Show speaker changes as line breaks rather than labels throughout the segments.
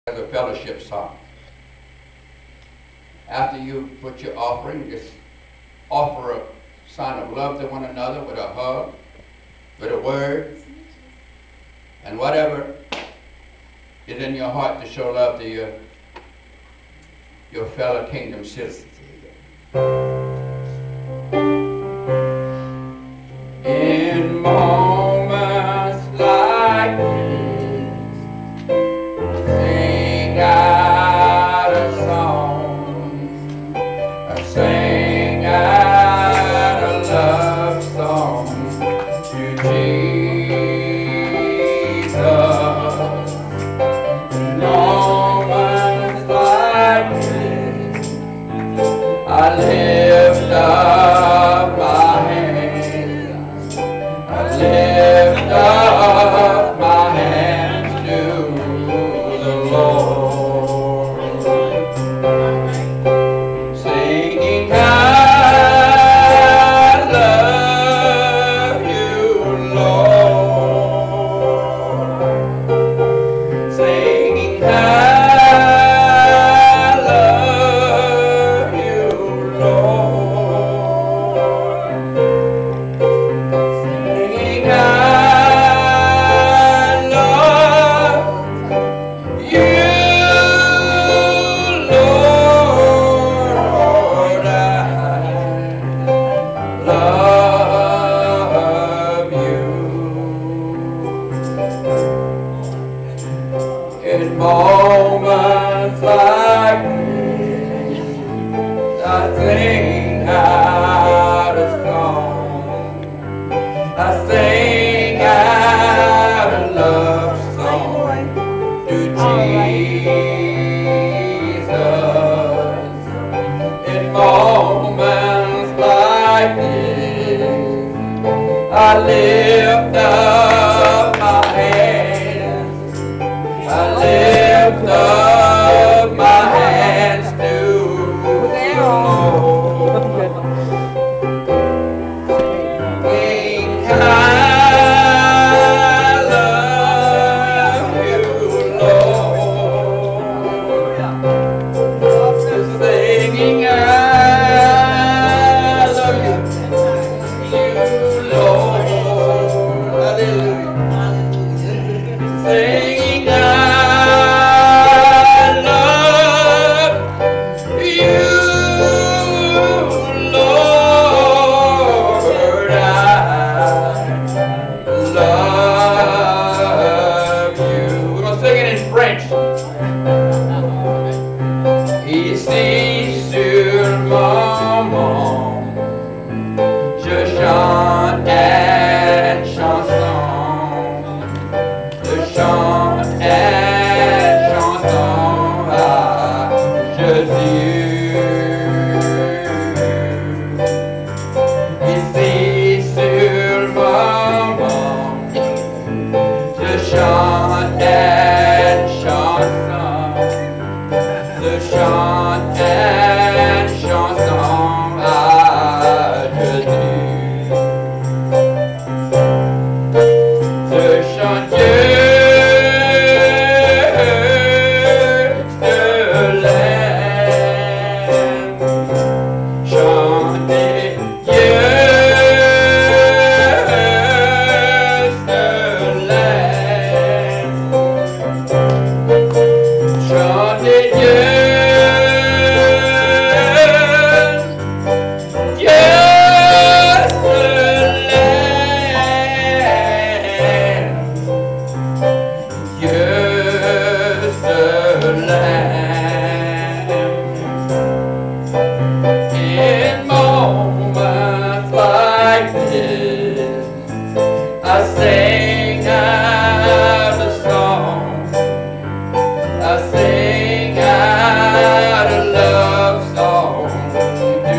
as a fellowship song. After you put your offering, just offer a sign of love to one another with a hug, with a word, and whatever is in your heart to show love to your fellow kingdom citizens. In moments like this, sing out a song, sing out a love song to Jesus. In moments like this, I lift up my hands, I lift up my hands to the Lord, singing, I love you, Lord, singing, I love you, Lord, singing, I love you, Lord, I love you. In moments like this, I sing out a song, I sing out a love song to Jesus. In moments like this, I lift up my hands, I lift up my hands to the Lord, singing, I love you, Lord, singing, I love you, Lord, hallelujah, singing, I love you, Lord, I love you. We're going to sing it in French. Ici sur mon monde, je chante une chanson, je chante une chanson à Jésus. Ici sur mon monde, je chante une chanson, je chante une chanson à Jésus. Je chante Dieu je l'aime, chantez Dieu je l'aime, chantez Dieu, Dieu se l'aime, Dieu se l'aime. In moments like this, I sing out a song, I sing out a love song to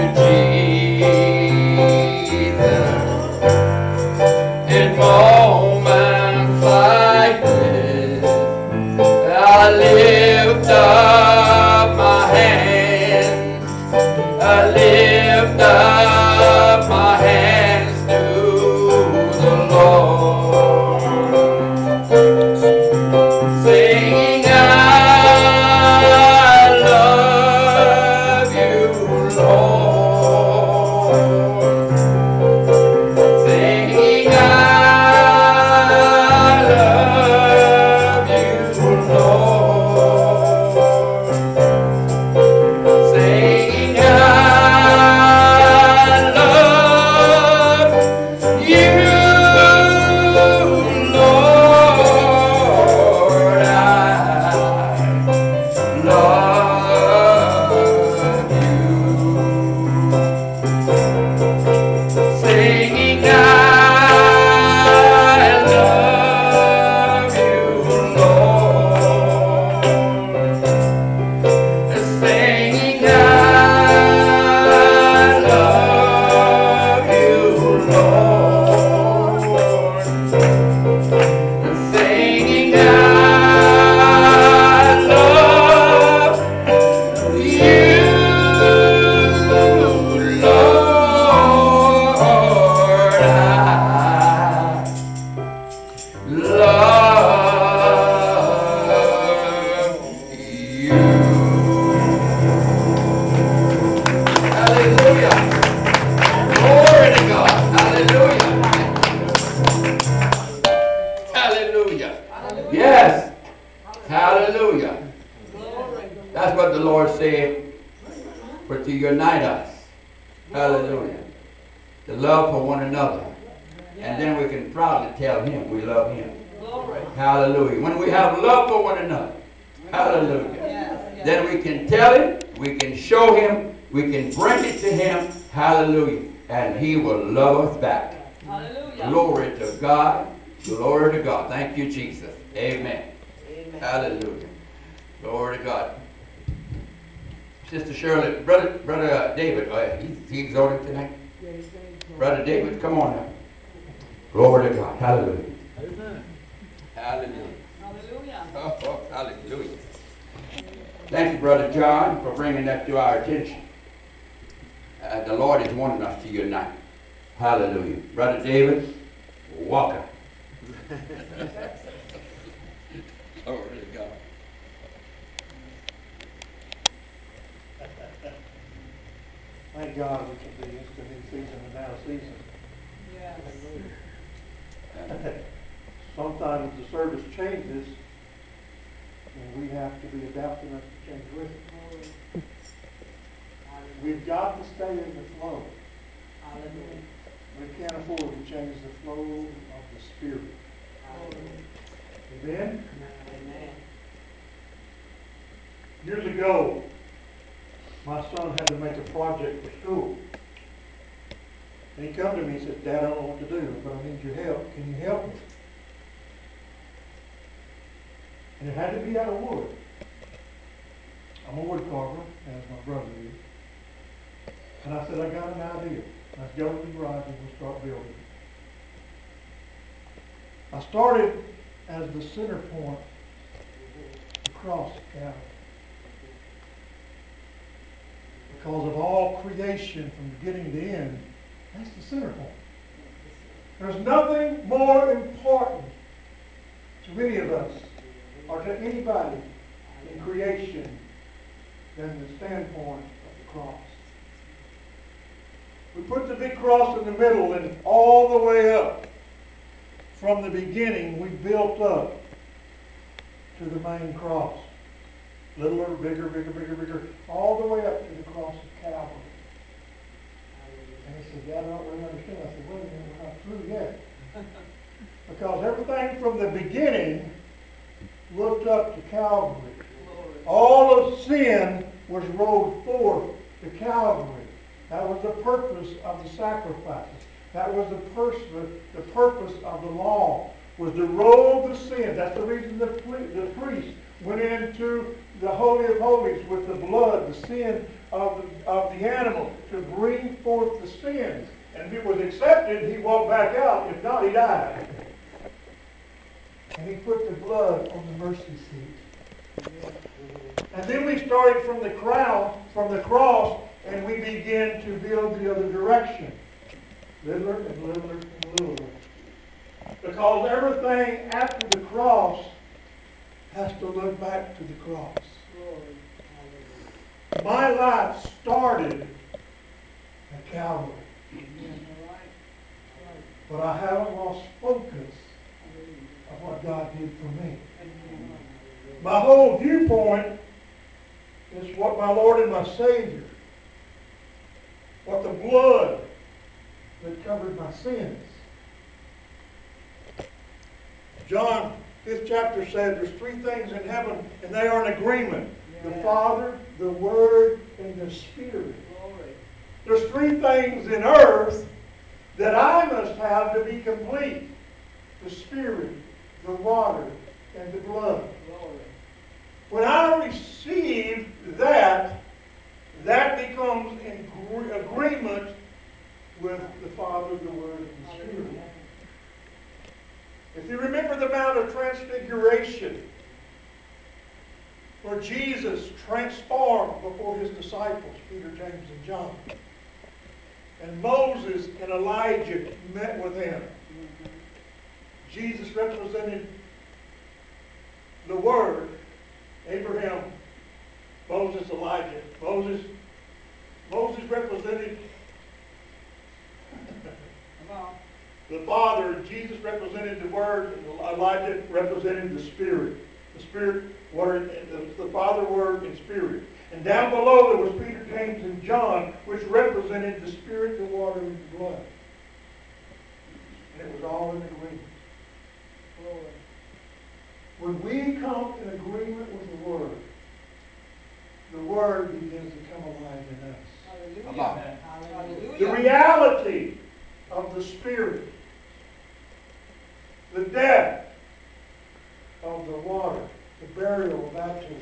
Jesus. In moments like this, I lift up my hands, I lift up my hands to the Lord, singing out That's what the Lord said, for to unite us. Hallelujah. The love for one another. And then we can proudly tell him we love him. Hallelujah. When we have love for one another, hallelujah, then we can tell him, we can show him, we can bring it to him, hallelujah, and he will love us back. Hallelujah. Glory to God. Glory to God. Thank you, Jesus. Amen. Amen. Hallelujah. Glory to God. Sister Shirley, Brother David, he exhorting tonight? Brother David, come on now. Glory to God. Hallelujah. Amen. Hallelujah. Hallelujah. Oh, hallelujah. Thank you, Brother John, for bringing that to our attention. The Lord is wanting us to unite. Hallelujah. Brother David, welcome. Glory to God.
Thank God we can be instant in season and out of season. Yes. Sometimes the service changes and we have to be adapted enough to change with it. We've got to stay in the flow. We can't afford to change the flow of the Spirit. Amen? Amen. Years ago, my son had to make a project for school. And he come to me and said, Dad, I don't know what to do, but I need your help. Can you help me? And it had to be out of wood. I'm a wood carver, as my brother is. And I said, I got an idea. Let's go to the garage and we'll start building. I started as the center point across Calvary. Because of all creation from beginning to end, that's the center point. There's nothing more important to any of us or to anybody in creation than the standpoint of the cross. We put the big cross in the middle and all the way up. From the beginning, we built up to the main cross. Littler, bigger, bigger, all the way up to the cross of Calvary. And he said, Dad, I don't really understand. I said, wait a minute, we're not through yet. Because everything from the beginning looked up to Calvary. All of sin was rolled forth to Calvary. That was the purpose of the sacrifices. That was the purpose of the law, was to roll the sin. That's the reason the priest went into the Holy of Holies with the blood, the sin of the animal, to bring forth the sins. And if it was accepted, he walked back out. If not, he died. And he put the blood on the mercy seat. And then we started from the cross, and we began to build the other direction. Littler and littler and littler. Because everything after the cross has to look back to the cross. My life started at Calvary. But I haven't lost focus of what God did for me. My whole viewpoint is what my Lord and my Savior, what the blood that covered my sins. John 5th chapter said there's three things in heaven and they are in agreement. The Father, the Word, and the Spirit. There's three things in earth that I must have to be complete. The Spirit, the water, and the blood. When I receive that becomes in agreement with the Father, the Word, and the Spirit. If you remember the Mount of Transfiguration, where Jesus transformed before his disciples, Peter, James, and John. And Moses and Elijah met with him. Jesus represented the Word, Abraham, Moses, Elijah. Moses represented the Father, Jesus represented the Word, and Elijah represented the Spirit. The Spirit, Word, the Father, Word, and Spirit. And down below there was Peter, James, and John, which represented the Spirit, the water, and the blood. And it was all in agreement. When we come in agreement with the Word begins to come alive in us.
Hallelujah. Hallelujah.
The reality of the Spirit, the death of the water, the burial of baptism,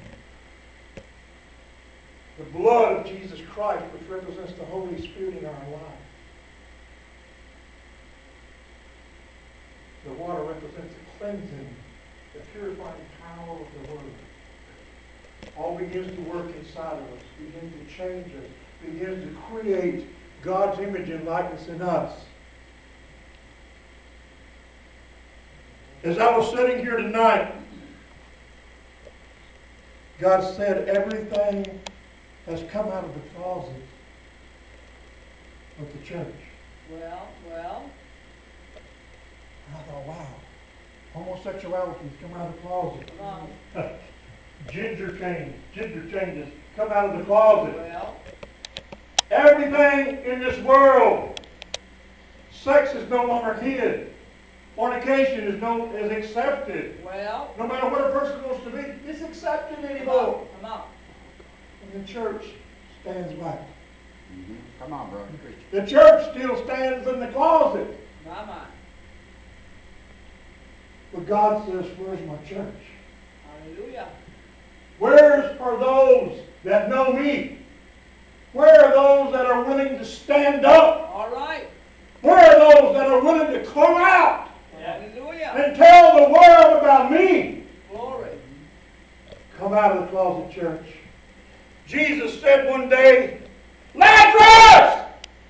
the blood of Jesus Christ, which represents the Holy Spirit in our life. The water represents the cleansing, the purifying power of the Word. All begins to work inside of us, begins to change us, begins to create God's image and likeness in us. As I was sitting here tonight, God said everything has come out of the closet of the church.
Well.
And I thought, wow, homosexuality has come out of the closet. Ginger changes come out of the closet.
Well.
Everything in this world, sex is no longer hid. Fornication is accepted.
Well.
No matter what a person wants to be, it's accepted anymore.
Come on.
And the church stands back.
Mm-hmm. Come on, brother.
The church still stands in the closet.
My.
But God says, where's my church?
Hallelujah.
Where are those that know me? Where are those that are willing to stand up?
All right.
Where are those that are willing to come out
Hallelujah.
and tell the world about me?
Glory.
Come out of the closet, church. Jesus said one day, Lazarus!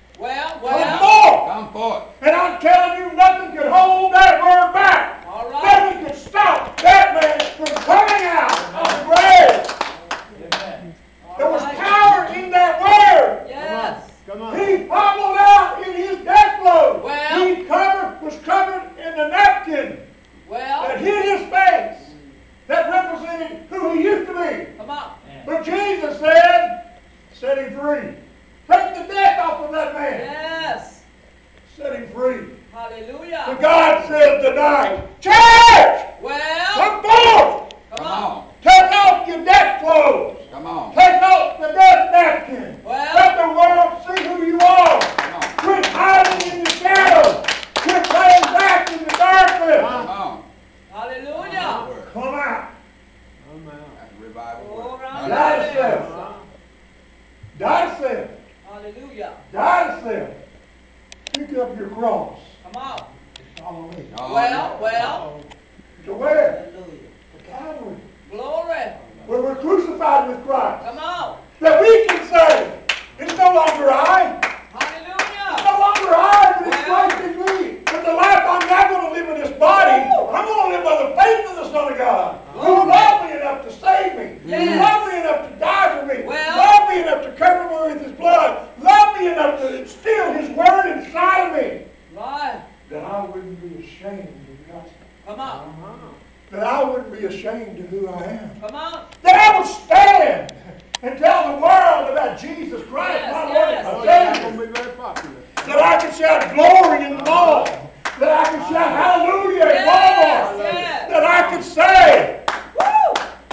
Come forth.
And I'm telling you, nothing could hold that word back.
All right.
Nothing could stop that man from coming out of the grave.
Amen.
There was power in that word.
Yes.
Come on.
He hobbled out in his death clothes.
Well.
He was covered in the napkin that hid his face, that represented who he used to be.
Come on.
But Jesus said, set him free. Take the death off of that man.
Yes.
Set him free.
Hallelujah.
So God says tonight, church,
Well.
come forth.
Come on.
Take off your death clothes.
Come on.
Take off the death napkin.
Well.
Let the world see who you are.
Come on.
Quit hiding in the shadows. Quit playing back in the darkness.
Come on.
Hallelujah.
Come out.
That's revival
All
work.
right.
Die to self. Die to self.
Hallelujah.
Die to self. Pick up your cross.
Come on.
Follow me.
Oh,
Well.
To where?
Hallelujah.
To Calvary.
Glory.
Where we're crucified with Christ.
Come on.
That we can say, it's no longer I. It's
Hallelujah.
no longer I, but it's Christ in me. But the life I'm not going to live in this body, I'm going to live by the faith of the Son of God, who loved me enough to save me, who
Yes.
loved me enough to die for me,
Well.
loved me enough to cover me with his blood, loved me enough to instill his word inside of me,
Right.
that I wouldn't be ashamed of the gospel.
Come on.
That I wouldn't be ashamed of who I am.
Come on.
That I would stand and tell the world about Jesus Christ,
Yes,
my Lord
yes,
and
Oh,
Savior.
that's going to be very popular.
That I can shout glory in the mall. That I can shout hallelujah in Walmart.
Yes.
That I can say,
Woo.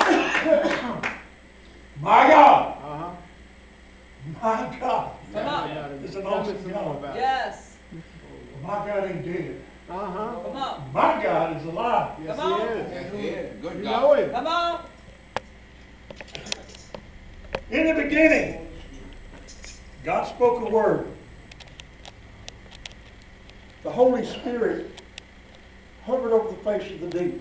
my God,
Uh-huh.
my God
Come on.
is an awesome God.
Yes.
My God ain't dead.
Uh-huh.
Come on.
My God is alive.
Yes,
Come on.
he is.
Yes, he is. Good
You
God.
know him.
Come on.
In the beginning, God spoke a word. The Holy Spirit hovered over the face of the deep.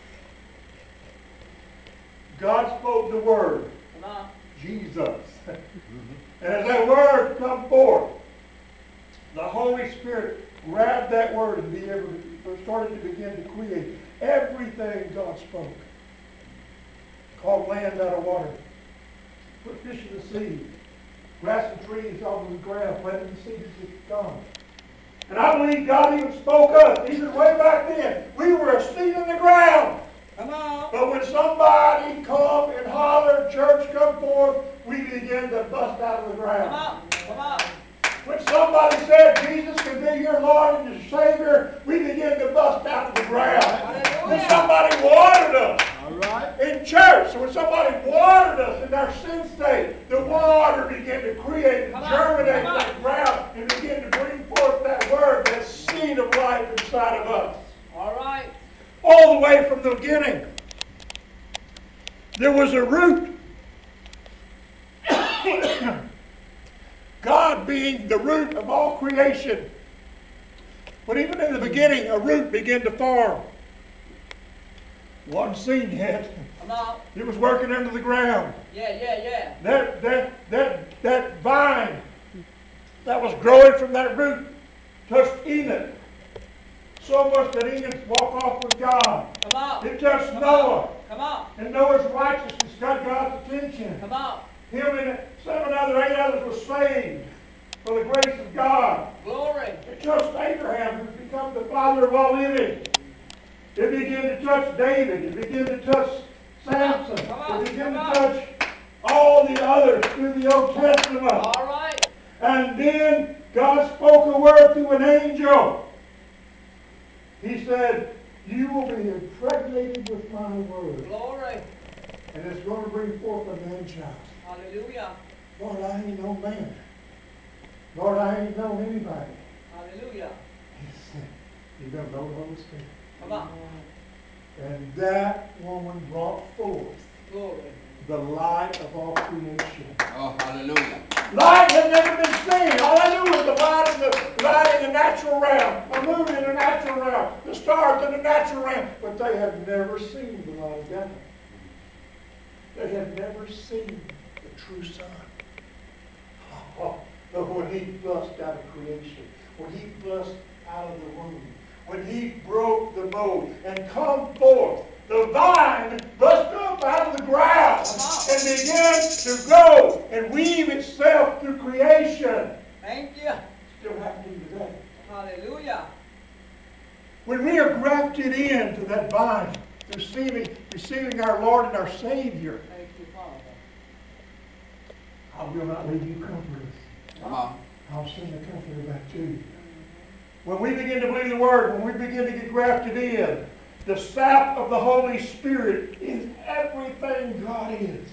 God spoke the word,
Come on.
Jesus. And as that word come forth, the Holy Spirit grabbed that word and started to begin to create everything God spoke. Called land out of water. Put fish in the sea. Grass and trees out of the ground. Planted the seeds to come. And I believe God even spoke us, even way back then. We were a seed in the ground.
Come on.
But when somebody come and holler, church come forth, we begin to bust out of the
Come
ground.
on. Come on.
When somebody said Jesus can be your Lord and your Savior, we begin to bust out of the ground. When somebody watered us in church, when somebody watered us in our sin state, the water began to create and germinate that ground and begin to bring forth that word, that seed of life inside of us.
All right.
All the way from the beginning, there was a root. God being the root of all creation. But even in the beginning, a root began to form. Wasn't seen yet.
Come on.
It was working under the ground.
Yeah.
That vine that was growing from that root touched Enoch. So much that Enoch walked off with God.
Come on.
It touched Noah.
Come on.
And Noah's righteousness got God's attention.
Come on.
Him and 8 others were saved for the grace of God.
Glory.
It touched Abraham, who's become the father of all living. It began to touch David. It began to touch Samson. It began to touch all the others through the Old Testament.
All right.
And then God spoke a word through an angel. He said, you will be impregnated with my word.
Glory.
And it's going to bring forth a man-child.
Hallelujah.
Lord, I ain't no man. Lord, I ain't know anybody.
Hallelujah.
He said, you don't know the Holy Spirit.
Come on.
And that woman brought forth
Glory.
the light of all creation.
Oh, hallelujah.
Light had never been seen. All I knew was the light in the natural realm, the moon in the natural realm, the stars in the natural realm. But they had never seen the light of God. They had never seen the true sun. Oh, but when he bust out of creation, when he bust out of the womb, when he broke the mold and come forth, the vine bust up out of the ground and began to grow and weave itself through creation.
Thank you.
Still happening today.
Hallelujah.
When we are grafted into that vine, receiving our Lord and our Savior,
Thank you, Father.
I will not leave you comfortless.
Come on.
I'll send the comforter back to you. When we begin to believe the Word, when we begin to get grafted in, the sap of the Holy Spirit is everything God is.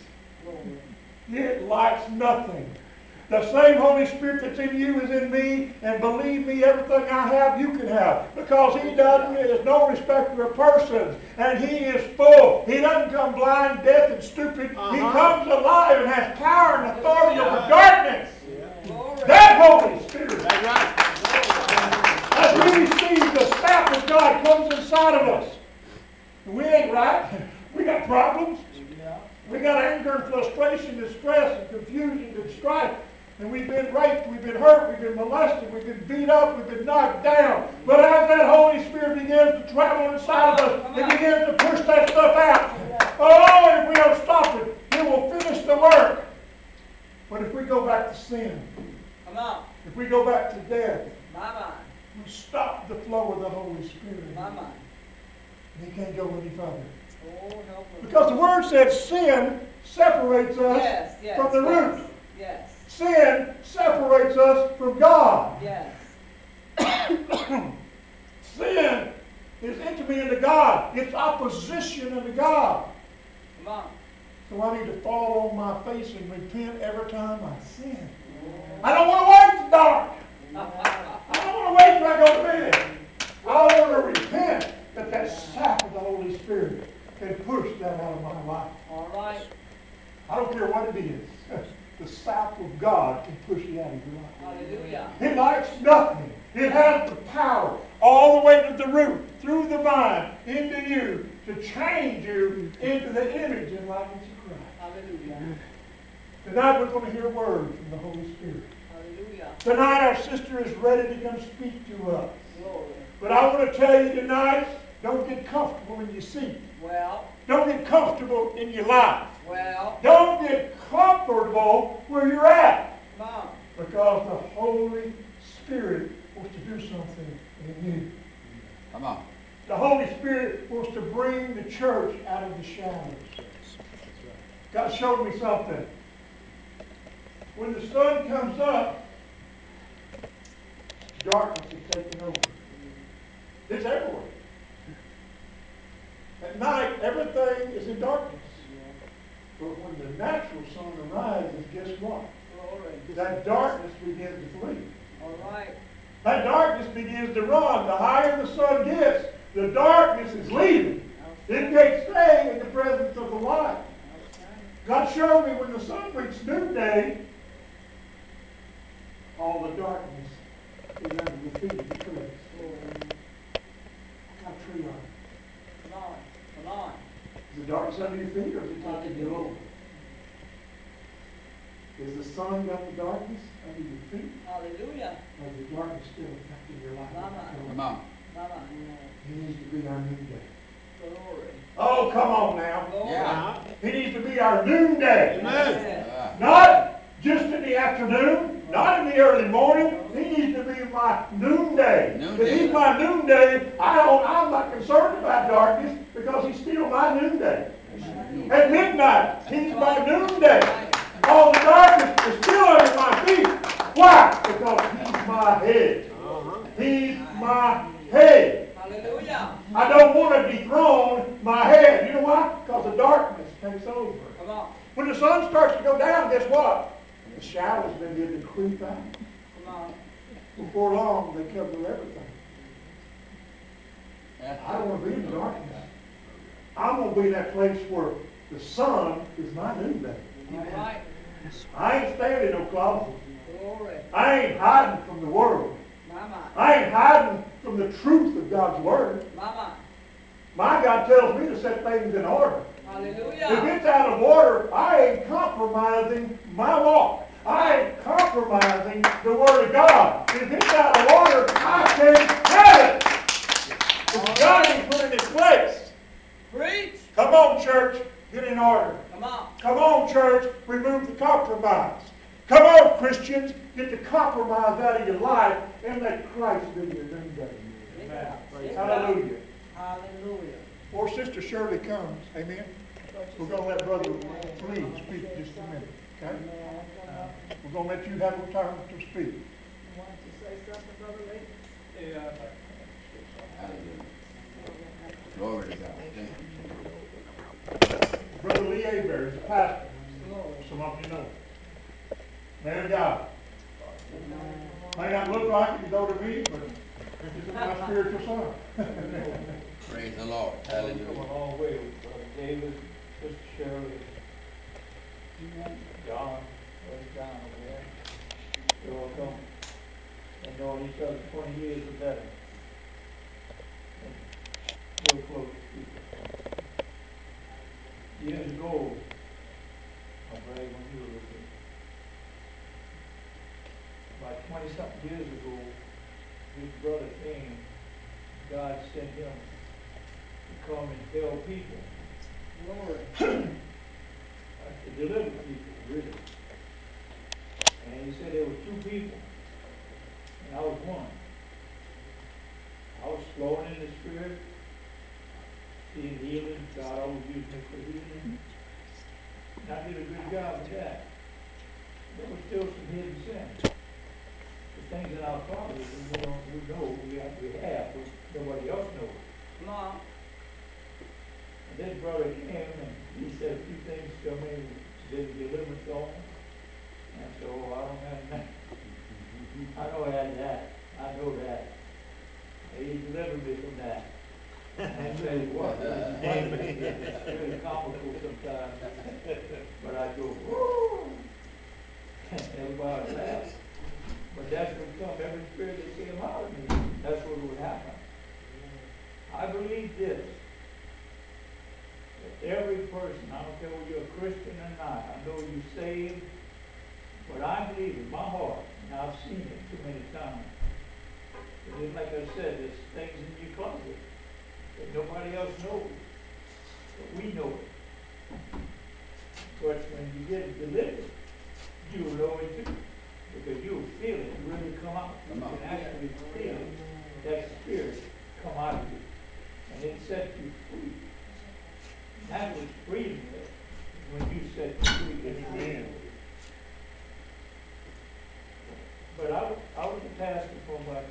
It lacks nothing. The same Holy Spirit that's in you is in me, and believe me, everything I have, you can have. Because He is no respecter of persons, and He is full. He doesn't come blind, deaf, and stupid. He comes alive and has power and authority over darkness. That Holy Spirit. As we receive the sap of God comes inside of us. We ain't right. We got problems. We got anger and frustration and stress and confusion and strife. And we've been raped, we've been hurt, we've been molested, we've been beat up, we've been knocked down. But as that Holy Spirit begins to travel inside of us, it begins to push that stuff out. Oh, if we don't stop it, it will finish the work. But if we go back to sin,
Come on.
if we go back to death,
My mind.
we stop the flow of the Holy Spirit.
My mind.
He can't go any further.
Oh, help us.
Because the Word says sin separates us from the root.
Yes.
Sin separates us from God.
Yes.
Sin is enemy unto God. It's opposition unto God.
Come on.
So I need to fall on my face and repent every time I sin. I don't want to wait till dark. I don't want to wait till I go to bed. I want to repent that sap of the Holy Spirit can push that out of my life.
All right.
I don't care what it is. The sap of God can push it out of your life.
Hallelujah.
It lacks nothing. It has the power all the way to the root, through the vine, into you, to change you into the image and likeness of Christ.
Hallelujah.
Tonight we're going to hear a word from the Holy Spirit.
Hallelujah.
Tonight our sister is ready to come speak to us.
Glory.
But I want to tell you tonight, don't get comfortable in your seat.
Well.
Don't get comfortable in your life.
Well.
Don't get comfortable where you're at.
Come on.
Because the Holy Spirit wants to do something in you.
Come on.
The Holy Spirit wants to bring the church out of the shadows. God showed me something. When the sun comes up, darkness is taken over. It's everywhere. At night, everything is in darkness. But when the natural sun arises, guess what? That darkness begins to flee.
All right.
That darkness begins to run. The higher the sun gets, the darkness is leaving. It can't stay in the presence of the light. God showed me when the sun reaches noonday, all the darkness is under the feet of the trees. What kind of tree are you?
Come on. Come on.
Is the darkness under your feet, or is it taking you over? Is the sun got the darkness under your feet?
Hallelujah.
Or is the darkness still affecting your life?
Mama.
Come on.
Mama.
He needs to be our noonday.
Glory.
Oh, come on now.
Glory.
Yeah.
He needs to be our noonday.
Yes.
Not just in the afternoon, not in the early morning. He needs to be my noonday.
Noonday.
If he's my noonday, I'm not concerned about darkness because he's still my noonday. At midnight, he's my noonday. All the darkness is still under my feet. Why? Because he's my head. He's my head.
Hallelujah.
I don't want to dethrone my head. You know why? Because the darkness takes over.
Come on.
When the sun starts to go down, guess what? The shadows begin to creep out.
Come on.
Before long, they cover everything.
Yeah.
I don't want to be in the darkness. I'm going to be in that place where the sun is my noonday.
All right.
I ain't staying in no closet.
Glory.
I ain't hiding from the world.
Mama.
I ain't hiding from the truth of God's word.
Mama.
My God tells me to set things in order. If
Hallelujah.
it's out of order, I ain't compromising my walk. I ain't compromising the Word of God. If it's out of order, I can't have it. It's got to be put in its place.
Preach.
Come on, church. Get in order.
Come on.
Come on, church. Remove the compromise. Come on, Christians. Get the compromise out of your life and let Christ be your noonday.
Amen.
Hallelujah.
Hallelujah.
Before Sister Shirley comes, amen, we're going to let Brother Lee speak just a minute, okay? We're going to let you have a time to speak.
You want to say something, Brother Lee?
Yeah.
Hallelujah. Glory to God. Thank you.
Brother Lee Abear is a pastor.
Glory.
Some of you know. Man of God. May not look like it, he's older me, but this is my spiritual son.
Praise the Lord.
Come a
Hallelujah.
long way with Brother David, Sister Shirley, John, Brother John over there. They all come and know each other 20 years or better. And real close people. Years ago, my brother, when you were with me, about 20-something years ago, his brother came, God sent him to come and tell people,
Glory.
to deliver people, really. And he said there were two people, and I was one. I was flowing in the Spirit, seeing healing. God always used me for healing. And I did a good job of that. There was still some hidden sin. The things in our closet we know we have, but nobody else knows.
Come on.
And then brother came and he said a few things to me, did deliverance on me. And I said, oh, I don't have that. I know I had that. I know that. And he delivered me from that. And I tell you what, it's really comical sometimes. But I go, woo! Everybody laughs. But that's what comes. Every spirit that came out of me, that's what would happen. I believe this. That every person, I don't care whether you're a Christian or not, I know you're saved, but I believe in my heart, and I've seen it too many times. It is like I said, there's things in your closet that nobody else knows, but we know it. But when you get it delivered, you'll know it too. Because you'll feel it really come out. You can actually feel that spirit come out of you. and it set you free. That was freedom there, when you set you free.
Amen.
But I was a pastor for about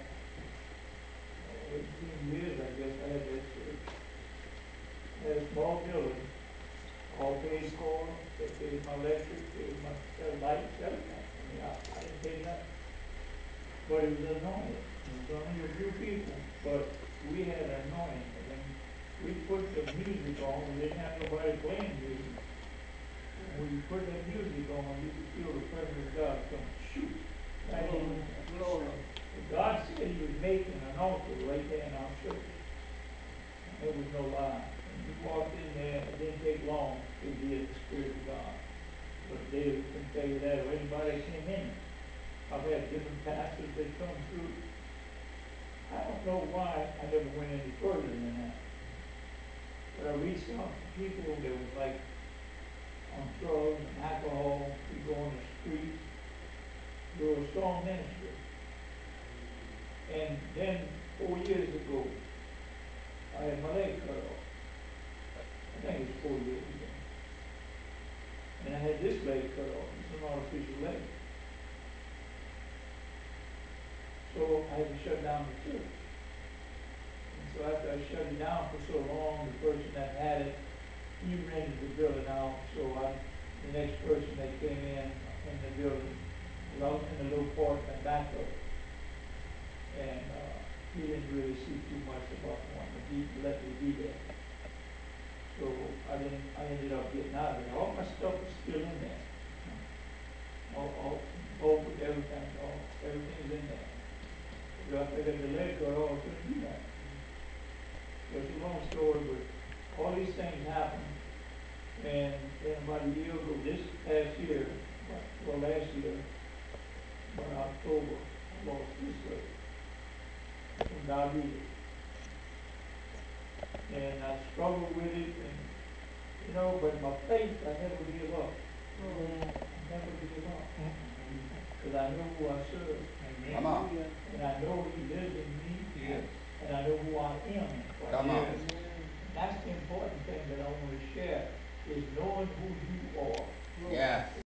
18 years, I guess. I had that church. I had a small building, all paid for, they paid my electric, paid my lights, everything. I mean, I didn't pay nothing. But it was anointed. It was only a few people, but we had an anointing. And then we put the music on, we didn't have nobody playing music. And when you put that music on, you could feel the presence of God come shoot. Right in. God said he was making an altar right there in our church. There was no lie. When you walked in there, it didn't take long to be in the Spirit of God. But David can tell you that, or anybody that came in. I've had different pastors that come through. I don't know why I never went any further than that. But I reached out to people that was like on drugs and alcohol, people on the streets. They were a strong ministry. And then 4 years ago, I had my leg cut off. I think it was 4 years ago. And I had this leg cut off. It's an artificial leg. So I had to shut down the church. And so after I shut it down for so long, the person that had it, he rented the building out. So the next person that came in the building, out in the little apartment back of it. And he didn't really see too much about wanting to let me be there. So I ended up getting out of there. All my stuff is still in there. All everything's in there. But after I got the leg cut off, I couldn't do that. So it's a long story, but all these things happened. And then about a year ago, this past year, last year, in October, I lost this leg from diabetes. And I struggled with it, and but my faith, I never give up. I never give up. Because I know who I serve.
Come on.
And I know he lives in me.
Yes.
And I know who I am in Christ.
Come on.
That's the important thing that I want to share, is knowing who you are.
Yes.